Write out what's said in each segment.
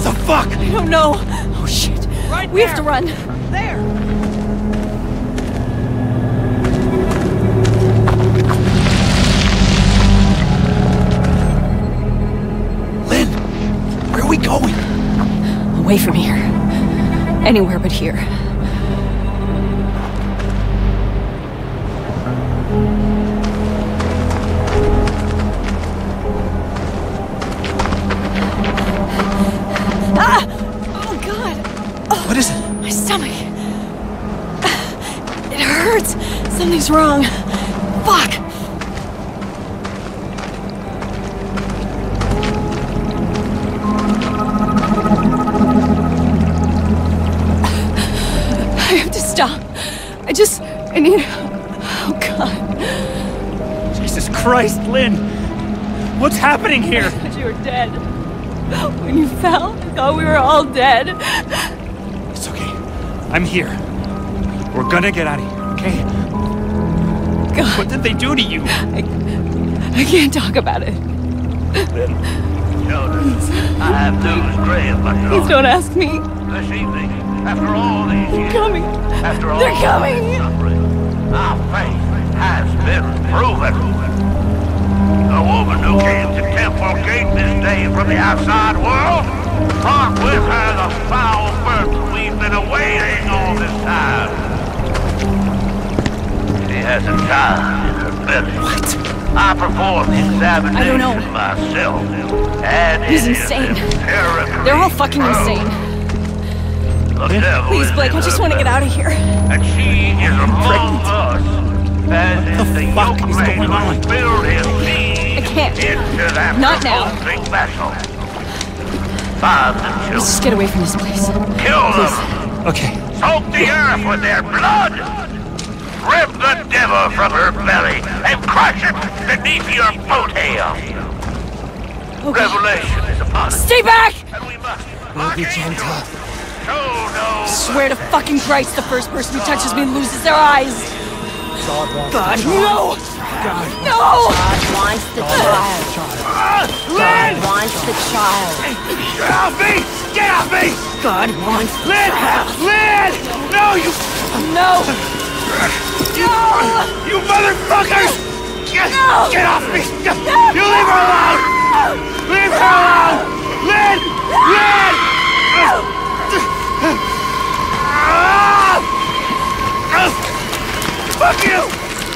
the fuck? I don't know. Oh shit. Right We there. have to run. There! Lynn, where are we going? Away from here. Anywhere but here. Ah! Oh god! What is it? My stomach. It hurts. Something's wrong. Fuck. I have to stop. I need... Oh god. Jesus Christ, Lynn! What's happening here? I thought you were dead. When you fell, I thought we were all dead. It's okay. I'm here. We're gonna get out of here, okay? God, What did they do to you? I can't talk about it. Lynn. Children, I have news grave, my Please daughter. don't ask me. This evening, after all these years, Coming. after all They're this coming. suffering, our faith has been proven. The woman who came to Temple Gate this day from the outside world brought with her the foul birth we've been awaiting all this time. She has a child in her belly. What? I performed the examination I don't know. myself, and He's it is insane. empirically They're all fucking proved. insane. The devil Please, is Blake, in I just her want to get belly, out of here. and she is among us. As What is the the fuck yoke is man going who on? spilled his seed I can't. into that Not now. revolting vessel. Find the Let's children. just get away from this place. Kill them. Okay. Soak the earth with their blood. Rip the devil from her belly and crush it beneath your boat hail. Okay. Revelation is upon us, Stay back! and we must Be gentle. show no Swear to fucking Christ, the first person who touches me loses their eyes. God, no! No! God wants the child. Lynn! God wants the child. Get off me! Get off me! God wants Lynn! Lynn! No, you... no! No! You motherfuckers! Get, No! get off me! You leave her alone! Leave her alone! Lynn! Lynn! Fuck you!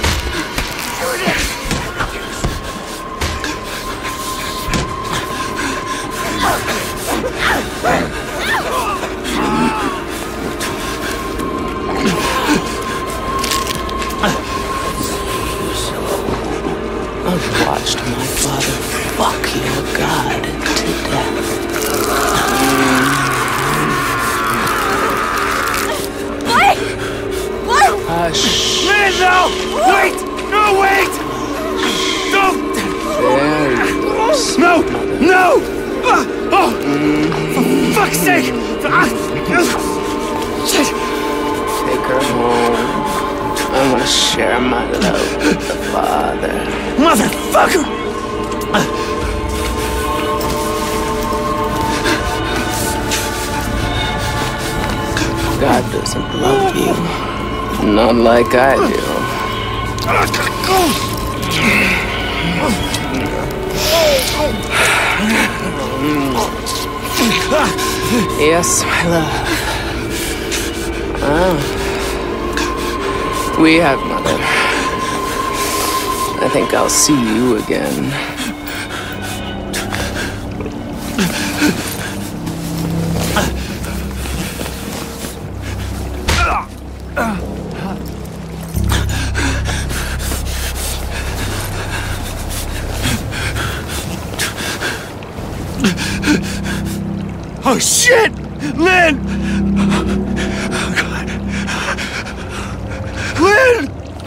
I've watched my father fuck your God to death. Blake! Blake! Hush. Lynn, no! Wait! No, wait! Don't! No! No! Oh! For fuck's sake! Shit! Take her home. I want to share my love with the Father. Motherfucker! God doesn't love you. Not like I do. Yes, my love. We have, Mother. I think I'll see you again. Oh shit! Lynn! Oh god. Lynn!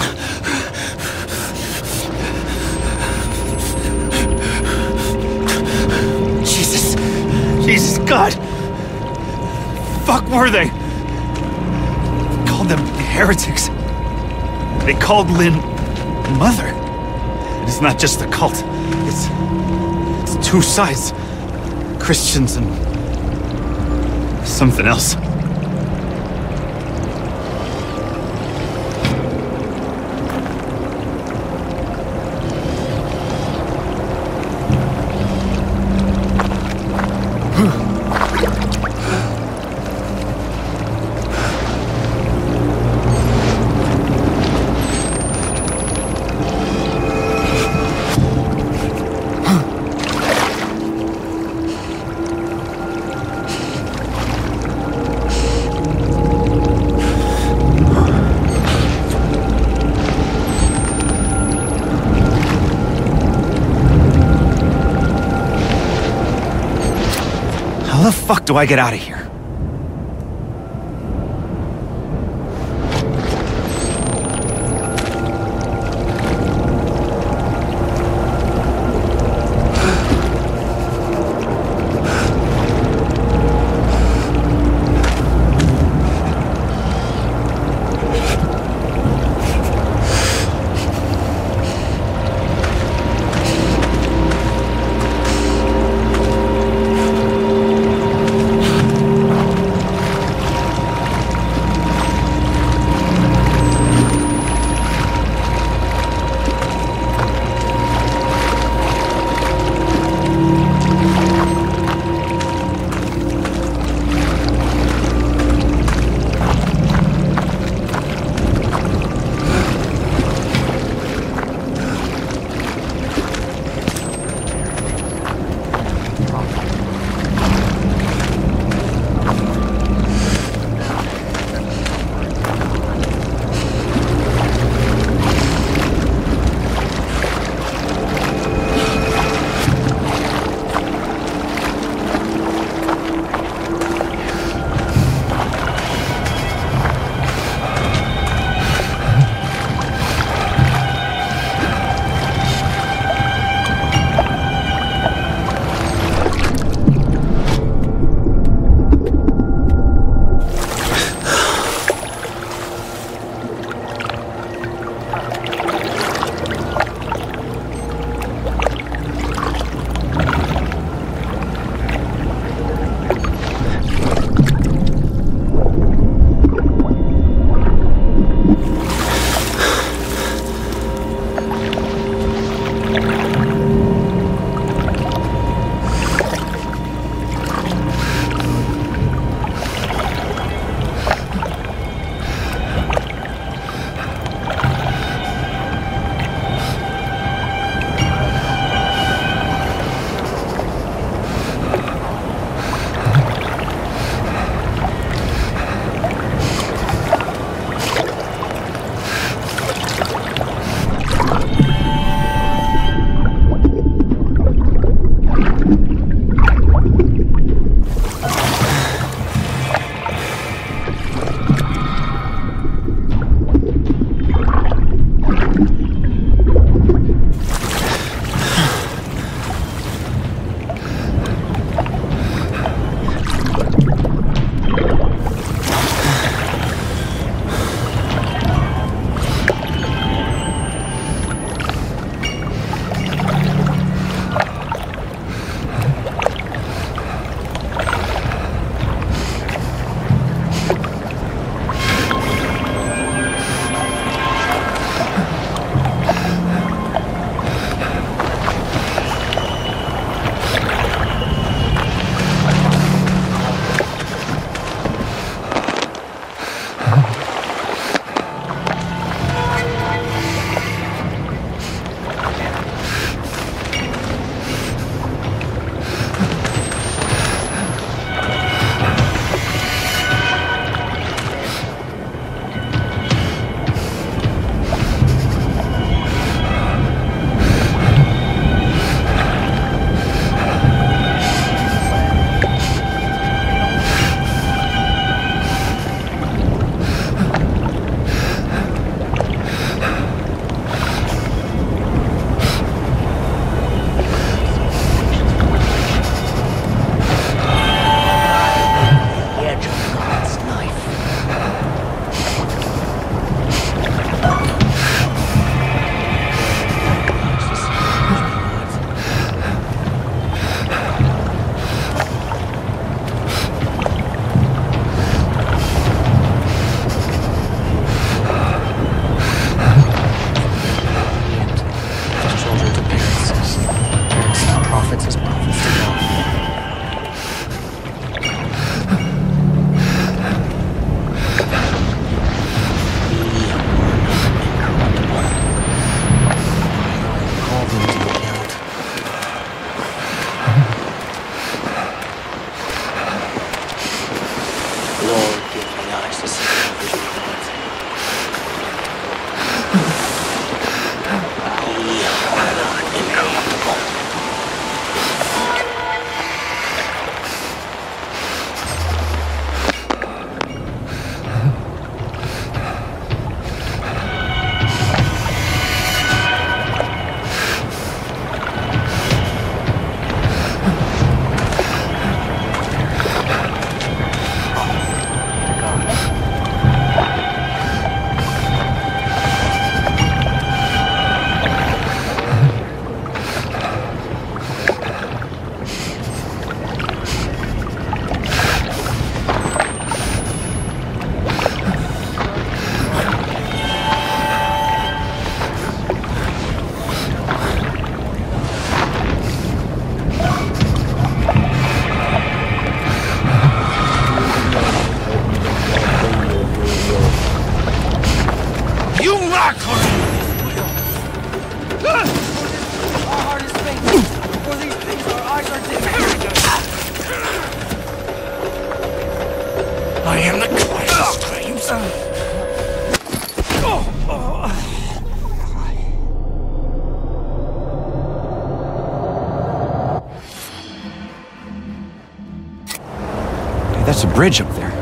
Jesus. Jesus God. Fuck were they? Called them heretics. They called Lynn mother. It's not just a cult. It's two sides. Christians and Something else. How the fuck do I get out of here? Lord give me eyes to see the vision of life. We are not incorruptible. I am the quietest dreams. Hey, that's a bridge up there.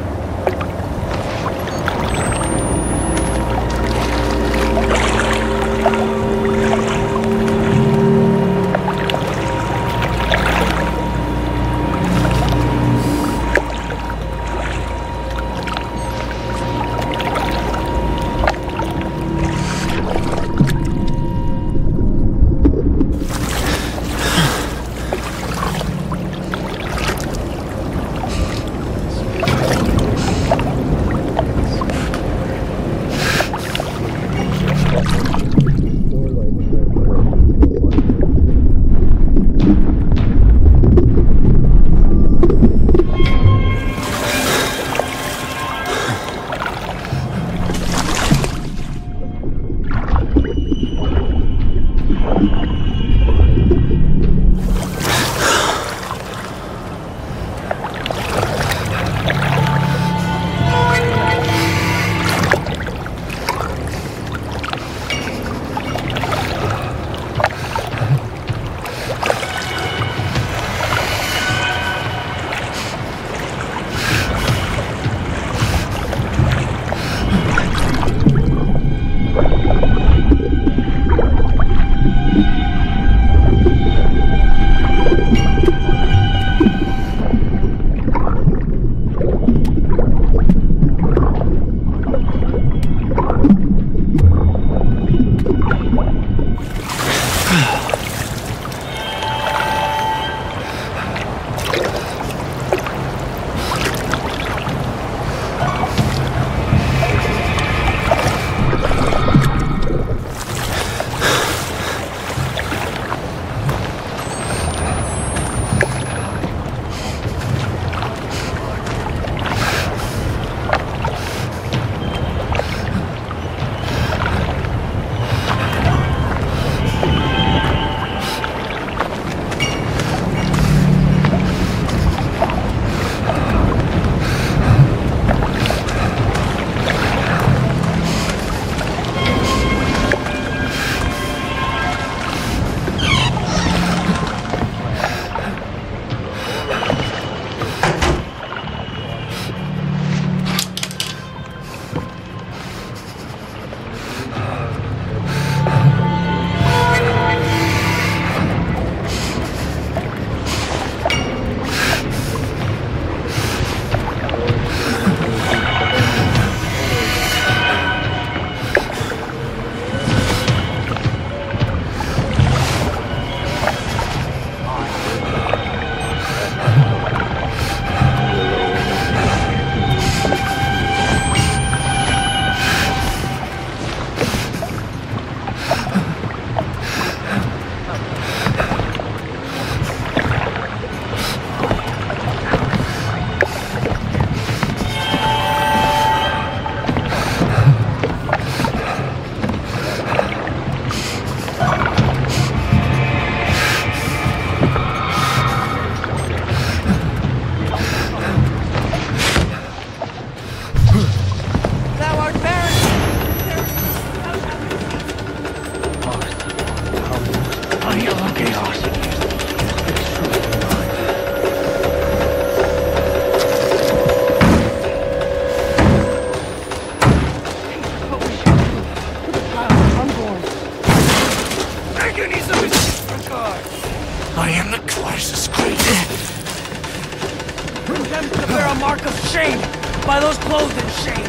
by those clothes and shame.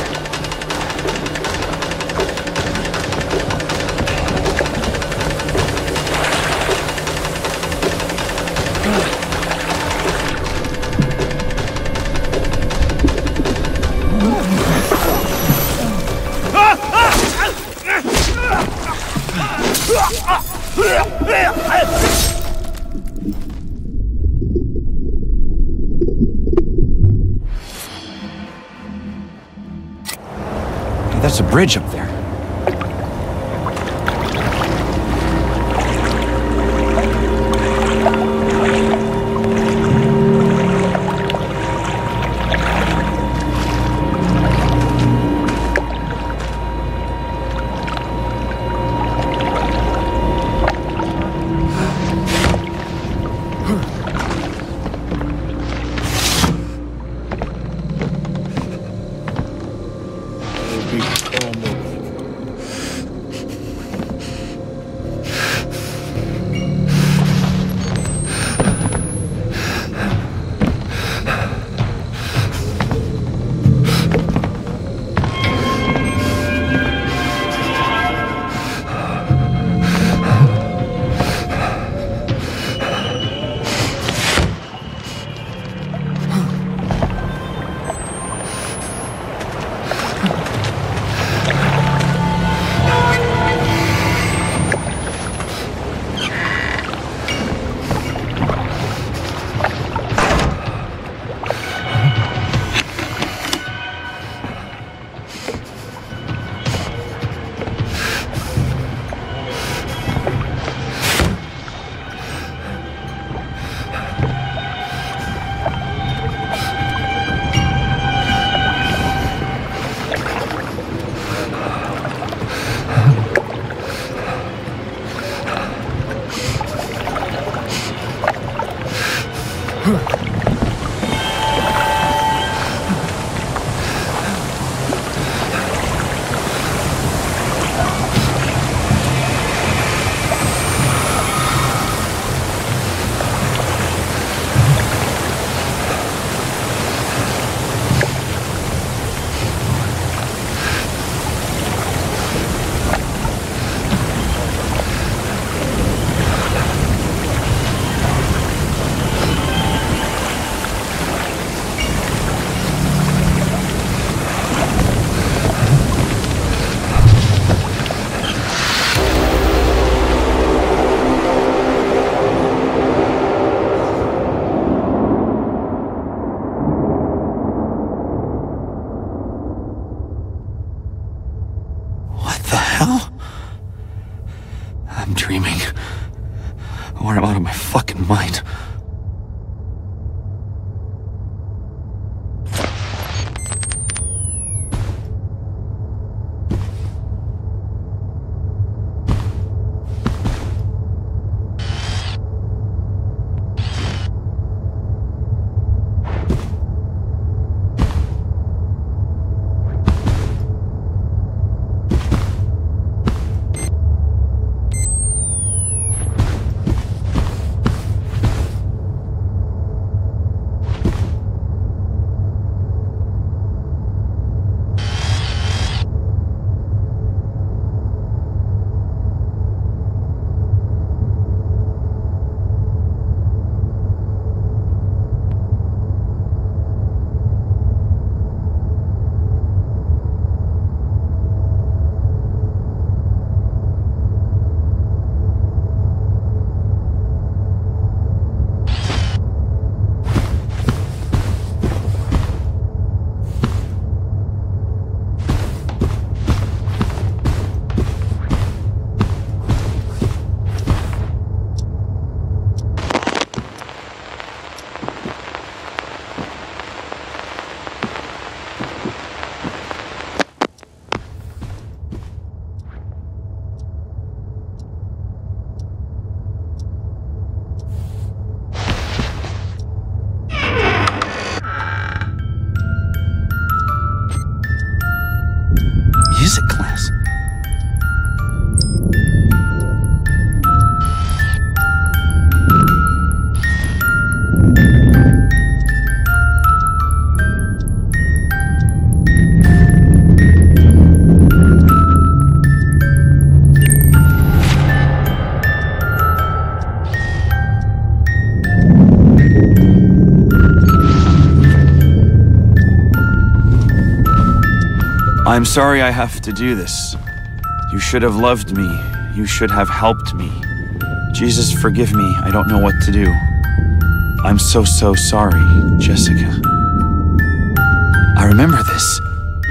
That's a bridge up there. I'm dreaming. Or I'm out of my fucking mind. I'm sorry I have to do this. You should have loved me. You should have helped me. Jesus, forgive me. I don't know what to do. I'm so sorry, Jessica. I remember this.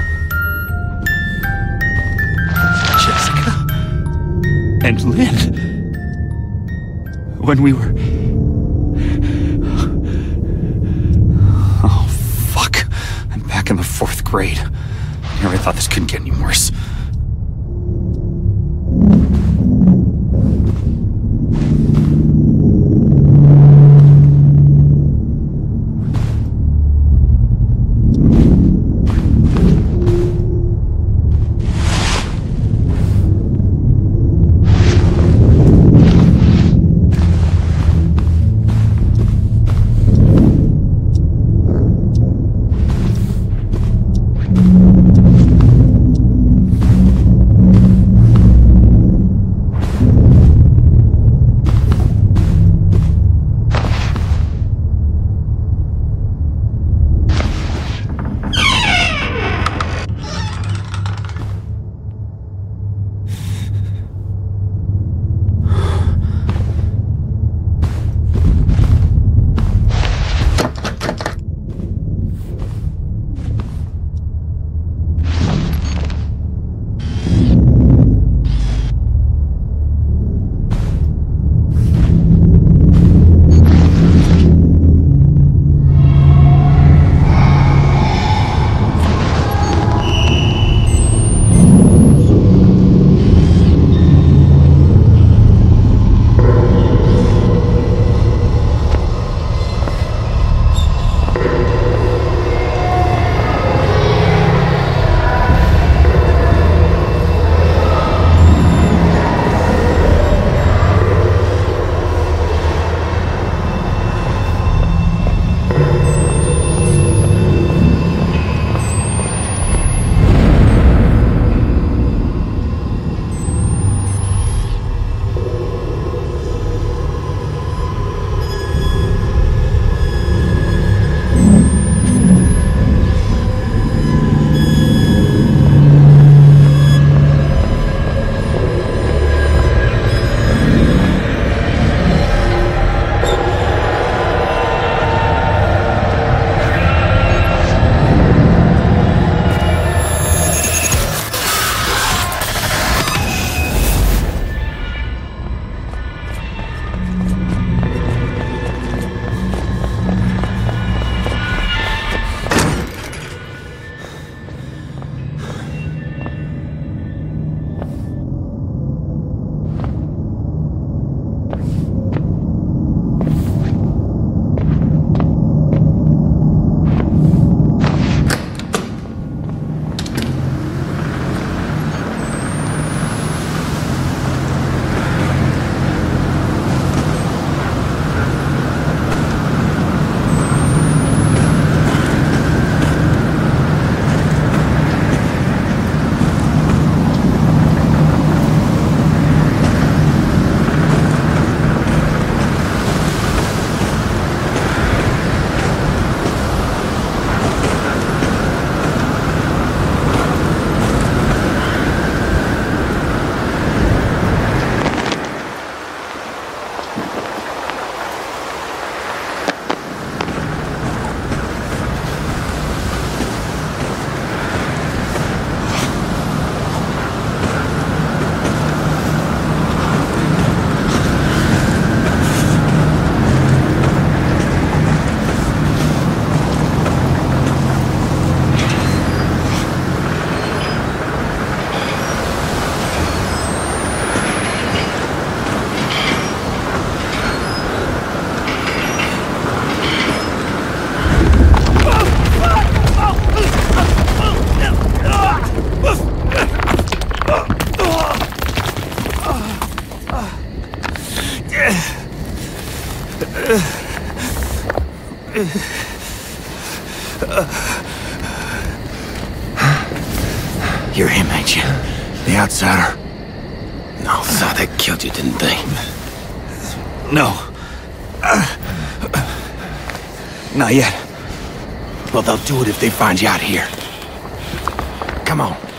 Jessica? And Lynn. When we were... Oh, fuck. I'm back in the 4th grade. I never thought this couldn't get any worse. You're him, ain't you? The outsider? No, so they killed you, didn't they? No. Not yet. Well, they'll do it if they find you out here. Come on.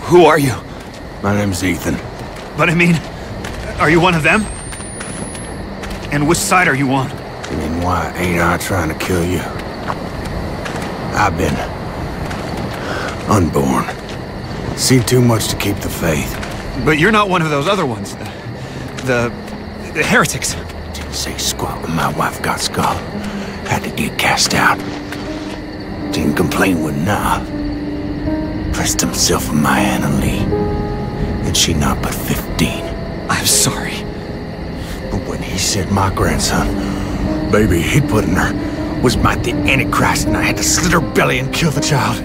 Who are you? My name's Ethan. But I mean, are you one of them? And which side are you on? You mean, why ain't I trying to kill you? I've been unborn. Seen too much to keep the faith. But you're not one of those other ones. The heretics. Didn't say squat when my wife got skull. Had to get cast out. Didn't complain when nah. Pressed himself on my Anna Lee. And she not but 15. I'm sorry. But when he said my grandson, baby he'd put in her, was might the Antichrist, and I had to slit her belly and kill the child.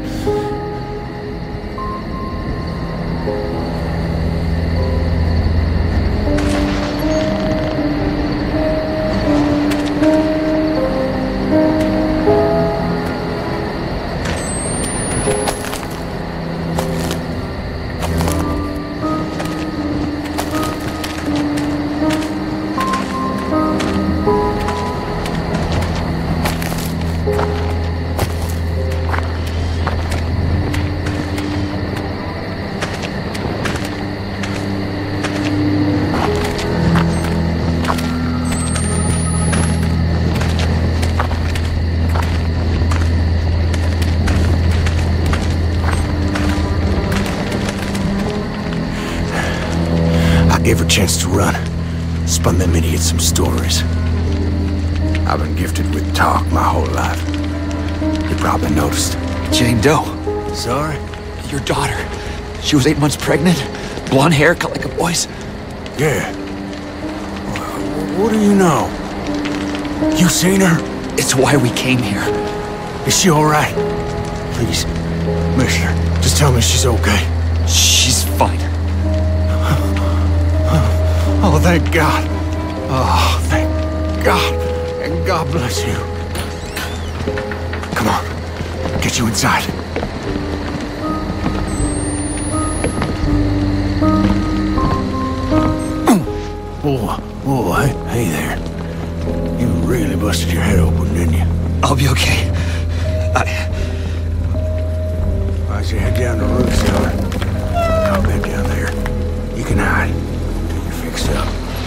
Gave her a chance to run. Spun them idiots some stories. I've been gifted with talk my whole life. You probably noticed. Jane Doe. Sorry? Your daughter. She was 8 months pregnant. Blonde hair, cut like a boy's. Yeah. What do you know? You seen her? It's why we came here. Is she all right? Please, Mister, just tell me she's okay. She's fine. Oh, thank God. Oh, thank God. And God bless you. Come on. Get you inside. Whoa, hey there. You really busted your head open, didn't you? I'll be okay. Why'd you head down the roof cellar? I'll bed down there. You can hide. You're fixed up.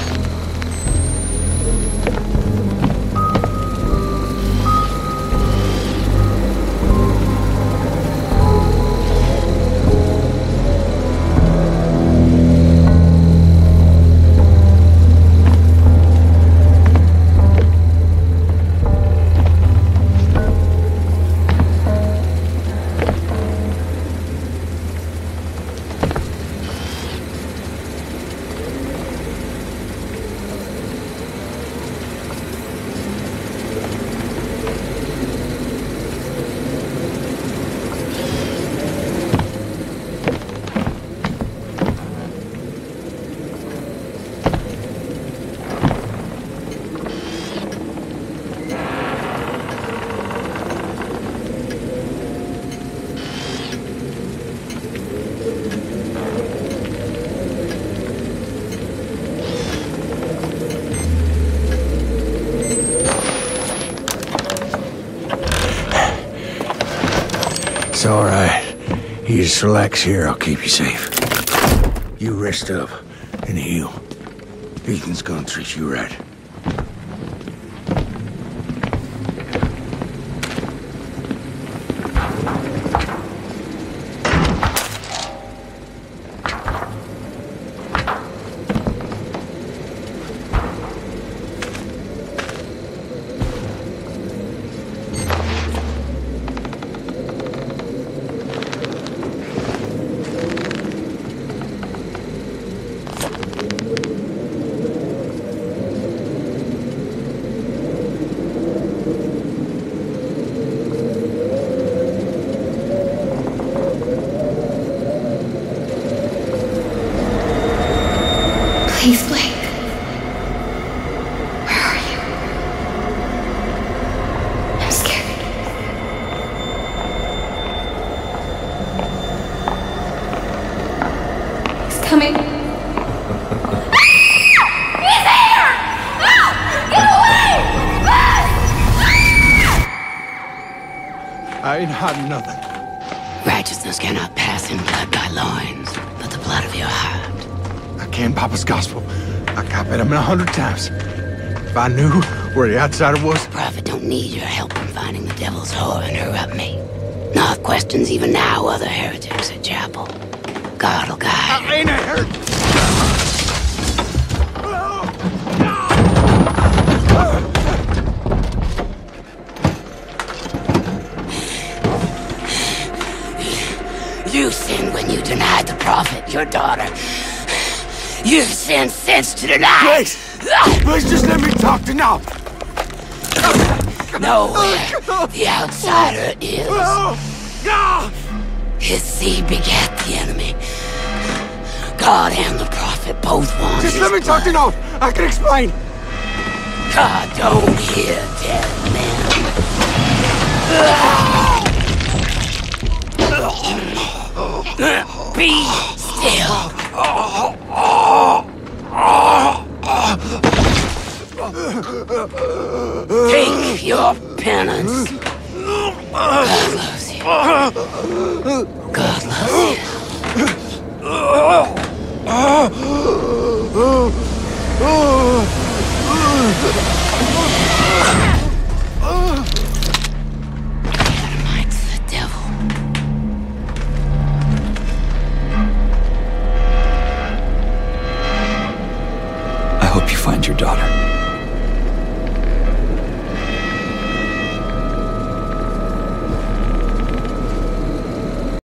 It's all right. You just relax here. I'll keep you safe. You rest up and heal. Ethan's gonna treat you right. Please, Blake. Where are you? I'm scared. He's coming. He's here! Ah! Get away! Ah! I ain't hiding nothing. Righteousness cannot pass in blood by loins, but the blood of your heart. I can Papa's gospel. I copied him 100 times. If I knew where the outsider was... Prophet don't need your help in finding the devil's whore and interrupt me. Not questions even now other heretics at chapel. God will guide. I ain't a heretic. You sinned when you denied the prophet, your daughter. You've sinned since to deny. Please! Please just let me talk to now! Nowhere the outsider is. His seed begat the enemy. God and the prophet both want Just his let me talk to blood. now! I can explain! God don't hear dead men. Be still. Take your penance. God loves you. God loves Dynamite's the devil. I hope you find your daughter.